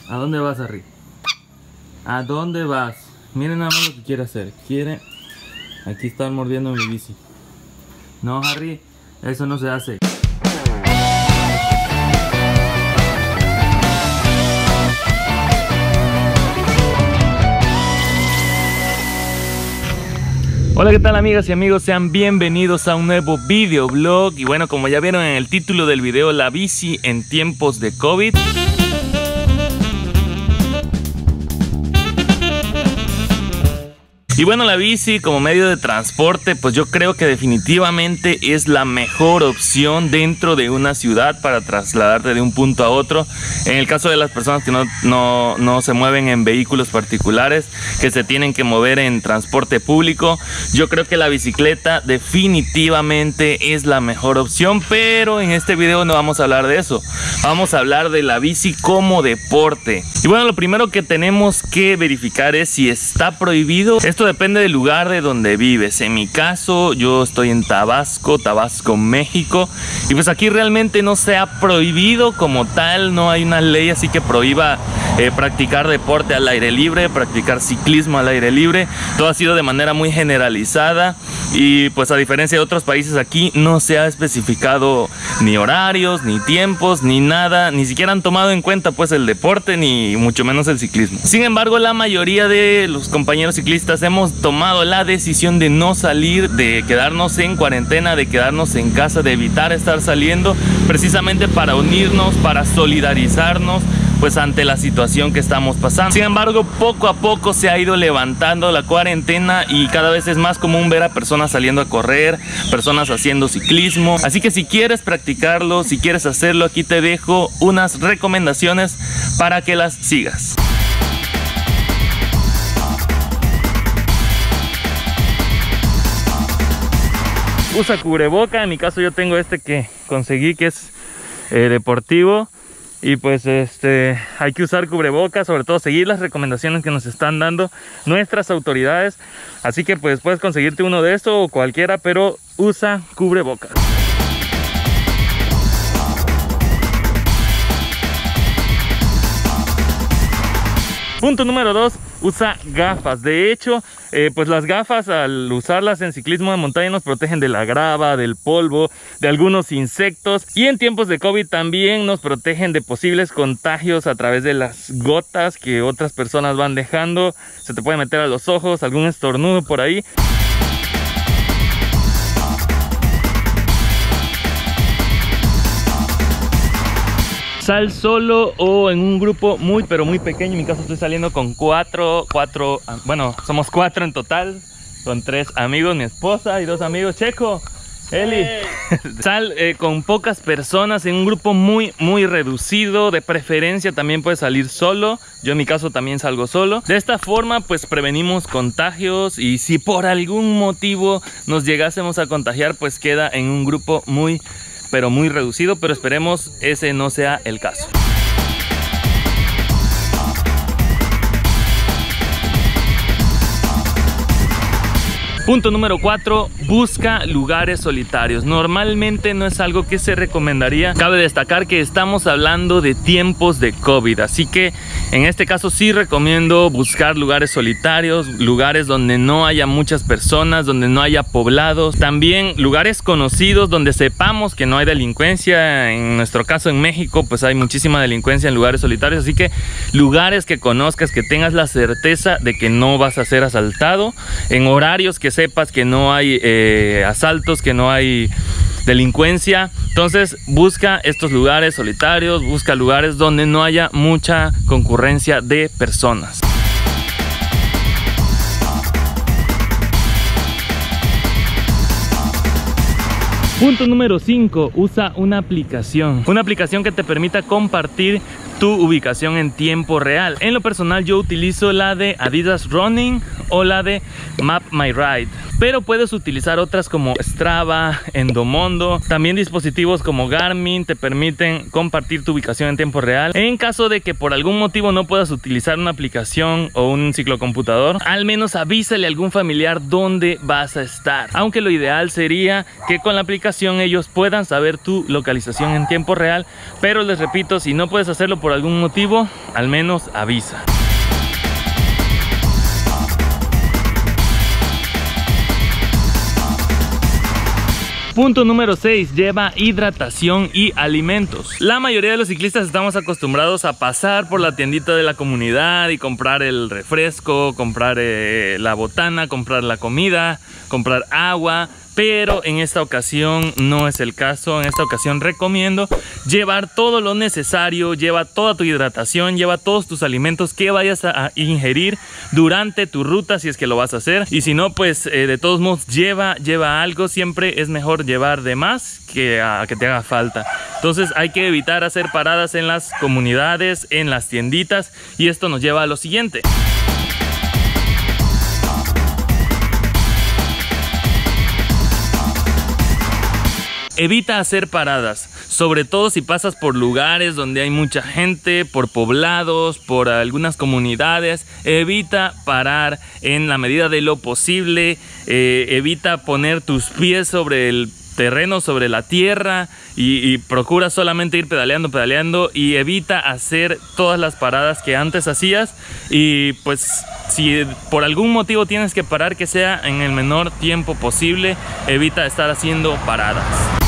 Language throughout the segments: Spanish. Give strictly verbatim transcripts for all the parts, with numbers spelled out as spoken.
¿A dónde vas, Harry? ¿A dónde vas? Miren nada más lo que quiere hacer. Quiere... Aquí están mordiendo mi bici. No, Harry, eso no se hace. Hola, ¿qué tal, amigas y amigos? Sean bienvenidos a un nuevo videoblog. Y bueno, como ya vieron en el título del video, la bici en tiempos de COVID. Y bueno, la bici como medio de transporte, pues yo creo que definitivamente es la mejor opción dentro de una ciudad para trasladarte de un punto a otro. En el caso de las personas que no, no, no se mueven en vehículos particulares, que se tienen que mover en transporte público, yo creo que la bicicleta definitivamente es la mejor opción. Pero en este video no vamos a hablar de eso, vamos a hablar de la bici como deporte. Y bueno, lo primero que tenemos que verificar es si está prohibido. Esto depende del lugar de donde vives. En mi caso, yo estoy en Tabasco, Tabasco, México. Y pues aquí realmente no se ha prohibido como tal. No hay una ley así que prohíba eh, practicar deporte al aire libre, practicar ciclismo al aire libre. Todo ha sido de manera muy generalizada. Y pues a diferencia de otros países, aquí no se ha especificado ni horarios, ni tiempos, ni nada. Ni siquiera han tomado en cuenta pues el deporte, ni mucho menos el ciclismo. Sin embargo, la mayoría de los compañeros ciclistas hemos tomado la decisión de no salir, de quedarnos en cuarentena, de quedarnos en casa, de evitar estar saliendo, precisamente para unirnos, para solidarizarnos pues ante la situación que estamos pasando. Sin embargo, poco a poco se ha ido levantando la cuarentena y cada vez es más común ver a personas saliendo a correr, personas haciendo ciclismo. Así que si quieres practicarlo, si quieres hacerlo, aquí te dejo unas recomendaciones para que las sigas. Usa cubreboca. En mi caso yo tengo este que conseguí, que es eh, deportivo. Y pues este hay que usar cubrebocas, sobre todo seguir las recomendaciones que nos están dando nuestras autoridades. Así que pues puedes conseguirte uno de estos o cualquiera, pero usa cubrebocas. Punto número dos, usa gafas. De hecho, eh, pues las gafas, al usarlas en ciclismo de montaña, nos protegen de la grava, del polvo, de algunos insectos. Y en tiempos de COVID también nos protegen de posibles contagios a través de las gotas que otras personas van dejando. Se te puede meter a los ojos, algún estornudo por ahí. Sal solo o en un grupo muy pero muy pequeño. En mi caso estoy saliendo con cuatro, cuatro, bueno, somos cuatro en total, con tres amigos, mi esposa y dos amigos. Checo, Eli. Hey. Sal eh, con pocas personas, en un grupo muy muy reducido. De preferencia también puedes salir solo. Yo en mi caso también salgo solo. De esta forma pues prevenimos contagios, y si por algún motivo nos llegásemos a contagiar, pues queda en un grupo muy pero muy reducido, pero esperemos ese no sea el caso. Punto número cuatro, busca lugares solitarios. Normalmente no es algo que se recomendaría. Cabe destacar que estamos hablando de tiempos de COVID, así que en este caso sí recomiendo buscar lugares solitarios, lugares donde no haya muchas personas, donde no haya poblados. También lugares conocidos donde sepamos que no hay delincuencia. En nuestro caso en México pues hay muchísima delincuencia en lugares solitarios, así que lugares que conozcas, que tengas la certeza de que no vas a ser asaltado, en horarios que sepas que no hay eh, asaltos, que no hay delincuencia. Entonces busca estos lugares solitarios, busca lugares donde no haya mucha concurrencia de personas. Punto número cinco, usa una aplicación. Una aplicación que te permita compartir tu ubicación en tiempo real. En lo personal yo utilizo la de Adidas Running o la de Map My Ride, pero puedes utilizar otras como Strava, Endomondo. También dispositivos como Garmin te permiten compartir tu ubicación en tiempo real. En caso de que por algún motivo no puedas utilizar una aplicación o un ciclocomputador, al menos avísale a algún familiar dónde vas a estar, aunque lo ideal sería que con la aplicación ellos puedan saber tu localización en tiempo real. Pero les repito, si no puedes hacerlo por por algún motivo, al menos avisa. Punto número seis, lleva hidratación y alimentos. La mayoría de los ciclistas estamos acostumbrados a pasar por la tiendita de la comunidad y comprar el refresco, comprar eh, la botana, comprar la comida, comprar agua. Pero en esta ocasión no es el caso. En esta ocasión recomiendo llevar todo lo necesario, lleva toda tu hidratación, lleva todos tus alimentos que vayas a ingerir durante tu ruta, si es que lo vas a hacer. Y si no, pues eh, de todos modos lleva, lleva algo. Siempre es mejor llevar de más que a que te haga falta. Entonces hay que evitar hacer paradas en las comunidades, en las tienditas. Y esto nos lleva a lo siguiente. Evita hacer paradas, sobre todo si pasas por lugares donde hay mucha gente, por poblados, por algunas comunidades. Evita parar en la medida de lo posible, eh, evita poner tus pies sobre el terreno, sobre la tierra y, y procura solamente ir pedaleando, pedaleando y evita hacer todas las paradas que antes hacías. Y pues si por algún motivo tienes que parar, que sea en el menor tiempo posible. Evita estar haciendo paradas.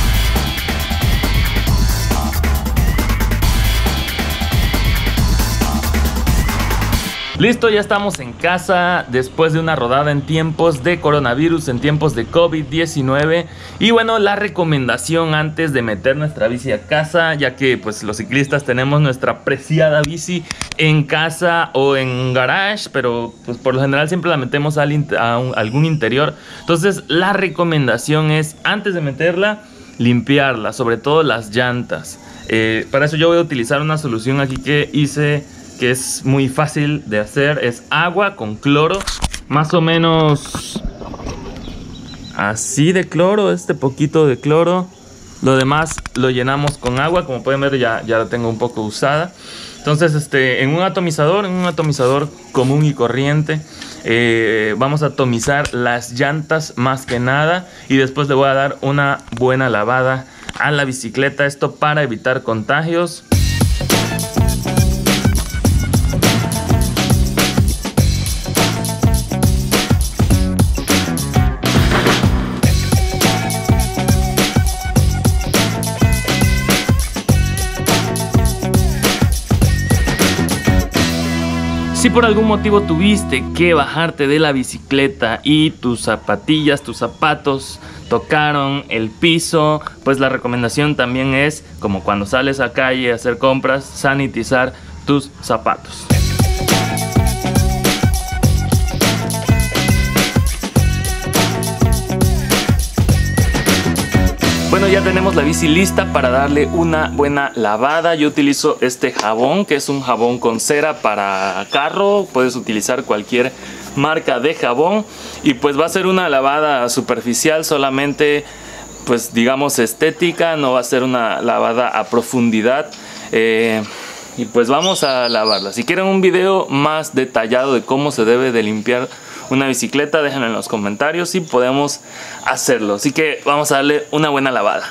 Listo, ya estamos en casa después de una rodada en tiempos de coronavirus, en tiempos de COVID diecinueve. Y bueno, la recomendación antes de meter nuestra bici a casa, ya que pues los ciclistas tenemos nuestra preciada bici en casa o en garage, pero pues por lo general siempre la metemos al in a un, algún interior. Entonces la recomendación es, antes de meterla, limpiarla, sobre todo las llantas. Eh, para eso yo voy a utilizar una solución aquí que hice, que es muy fácil de hacer. Es agua con cloro, más o menos así de cloro, este poquito de cloro. Lo demás lo llenamos con agua, como pueden ver ya, ya la tengo un poco usada. Entonces este, en un atomizador, en un atomizador común y corriente, eh, vamos a atomizar las llantas más que nada. Y después le voy a dar una buena lavada a la bicicleta, esto para evitar contagios. Si por algún motivo tuviste que bajarte de la bicicleta y tus zapatillas, tus zapatos tocaron el piso, pues la recomendación también es, como cuando sales a calle a hacer compras, sanitizar tus zapatos. Bueno, ya tenemos la bici lista para darle una buena lavada. Yo utilizo este jabón, que es un jabón con cera para carro. Puedes utilizar cualquier marca de jabón. Y pues va a ser una lavada superficial, solamente pues digamos estética. No va a ser una lavada a profundidad. Eh, y pues vamos a lavarla. Si quieren un video más detallado de cómo se debe de limpiar una bicicleta, déjenlo en los comentarios y podemos hacerlo. Así que vamos a darle una buena lavada.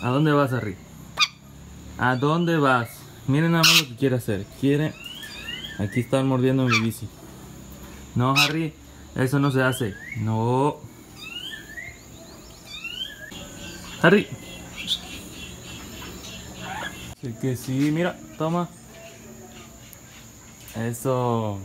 ¿A dónde vas, Harry? ¿A dónde vas? Miren nada más lo que quiere hacer. Quiere... Aquí están mordiendo mi bici. No, Harry, eso no se hace. No. Harry. Sí que sí, mira, toma. Eso.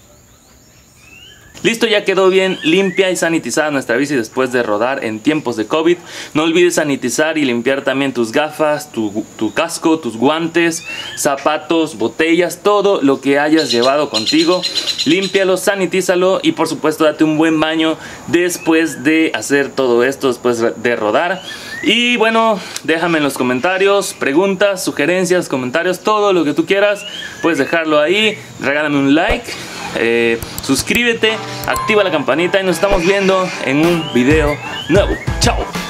Listo, ya quedó bien limpia y sanitizada nuestra bici después de rodar en tiempos de COVID. No olvides sanitizar y limpiar también tus gafas, tu, tu casco, tus guantes, zapatos, botellas, todo lo que hayas llevado contigo. Límpialo, sanitízalo y por supuesto date un buen baño después de hacer todo esto, después de rodar. Y bueno, déjame en los comentarios preguntas, sugerencias, comentarios, todo lo que tú quieras. Puedes dejarlo ahí, regálame un like. Eh, suscríbete, activa la campanita y nos estamos viendo en un video nuevo. Chao.